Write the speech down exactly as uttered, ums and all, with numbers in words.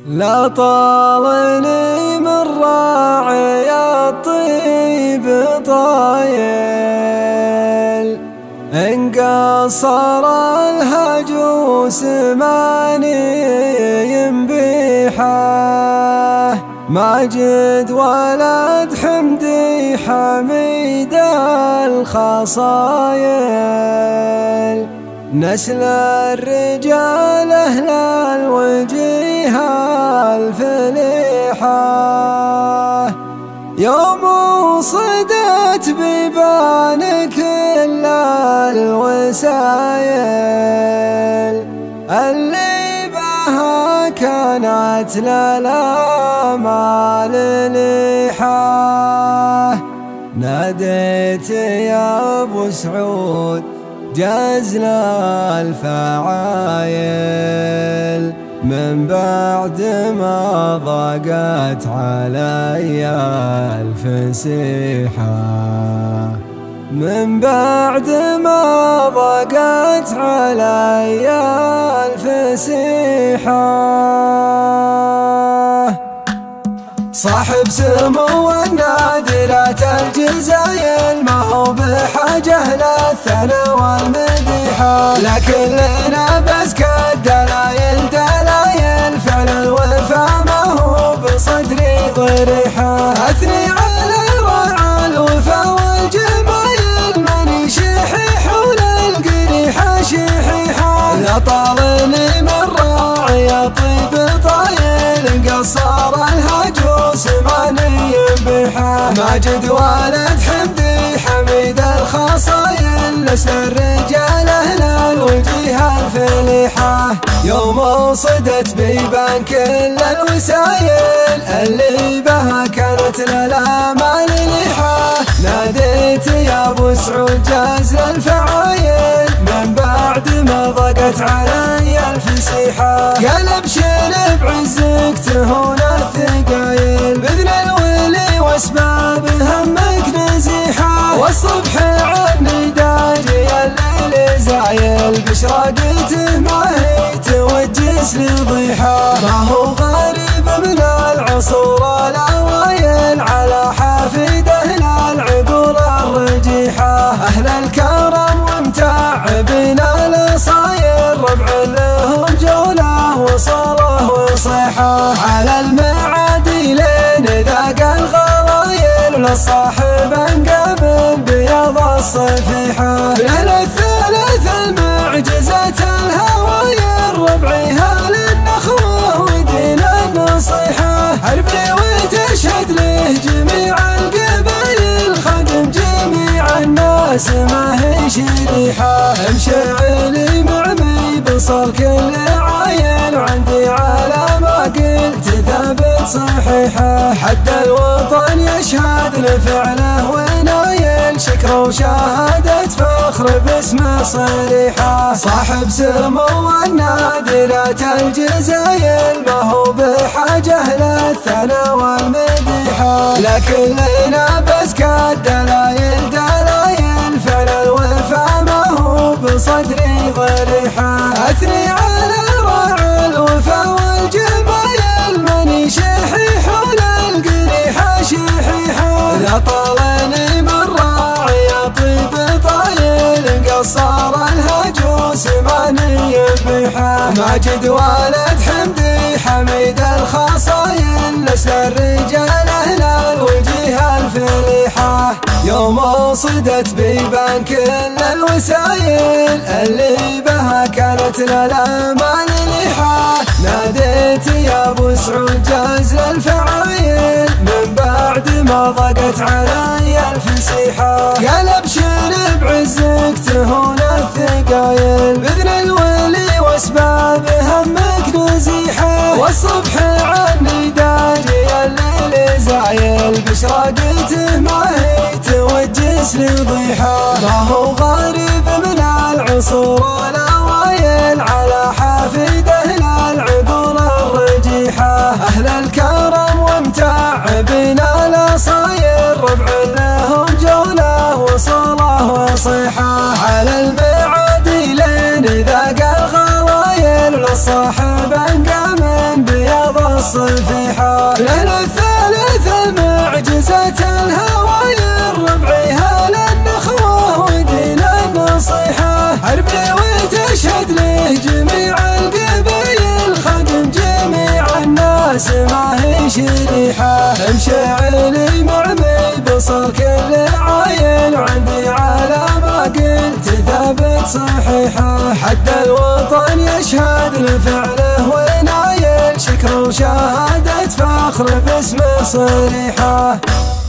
لا طالني من راعي الطيب طايل، إن قصر الهجوس ماني ينبيحه. ماجد ولد حمدي حميد الخصايل، نسل الرجال أهل الوجيه الفليحة. يوم صدت بيبان كل الوسايل، اللي بها كانت للآمال ليحة. ناديت يا أبو سعود جزل الفعايل، من بعد ما ضاقت علي الفسيحة. من بعد ما ضاقت علي الفسيحة. صاحب سمو النادرات الجزايل، ما هو بحاجة للثنا والمديحة. لكن لنا بس كالدلايل دلايل، فعل الوفا ما هو بصدري ضريحة. أثني على الورع الوفا والجمايل، من شحيح وللقريحة شحيحة. لا طالني من راعي طيب طايل، قصر الهجوس ماني ينبيحه. ماجد ولد حمدي حميد الخصايل، نسل الرجال أهل الوجيه الفليحة. يوم صدت بيبان كل الوسايل، اللي بها كانت للآمال ليحة. ناديت يا أبو سعود جزل الفعايل، من بعد ما ضاقت علي الفسيحة. قال ابشر بعزك تهون الثقايل، بإذن الولي واسباب همك نزيحة. والصبح عني داجي الليل زايل، بشراقته ما هي توجس لضيحة. ما هو غريب من العصور الأوايل، على حافد أهل العقول الرجيحة. أهل الكرم وامتاع بنا الأصايل، ربع لهم جولة وصاله وصيحة. على المعاديلين ذاق الغلايل، وللصاحب انقابل بياض الصفيحة. بين الثلاث المعجزات الهوايل، ربعيها للنخوة ودين النصيحة. حربي وتشهد له جميع القبايل، خدم جميع الناس ما هي شريحة. مشعلي معمي بصر كل عايل، وعندي على ما قلت ثابت صحيحة. حد الوطن يشهد لفعله ونايل، شكر وشهادة فخر باسمه صريحة. صاحب سمو النادرات الجزايل، ما هو بحاجة للثنا والمديحة. لكن لنا بس كالدلايل دلايل، فعل الوفا ما هو بصدري ضريحة. أثني على راعي الوفا والجمايل، من شحيح وللقريحة شحيحة. لا طالني من راعي طيب طايل، قصر الهجوس ماني ينبيحه. ماجد ولد حمدي حميد الخصايل، نسل الرجال أهل الوجيه الفليحة. يوم صدت بيبان كل الوسايل، اللي بها كانت للآمال ليحة. ناديت يا أبو سعود جزل الفعايل، من بعد ما ضاقت علي الفسيحة. قال ابشر بعزك تهون الثقايل، بإذن الولي واسباب همك نزيحة. والصبح عني داجي الليل زايل، بشراقته ما هي توجس لضيحة. ما هو غريب من العصور الأوايل، على حافد أهل العقول الرجيحة. أهل الكرم وامتاع بنا الأصايل، ربع لهم جولة وصاله وصيحة. على المعاديلين ذاق الغلايل، وللصاحب انقام بياض الصفيحة. ليل الثالث المعجزة الهوايا الربعيها للنخوة ودين النصيحة. حربي وتشهد له جميع القبايل خدم جميع الناس ما هي شريحة. مشاعري معمي بصر كل عاين وعندي على ما قلت ثابت صحيحة. حد الوطن يشهد لفعله ونايل شكر وشهادة فخر باسمه صريحة.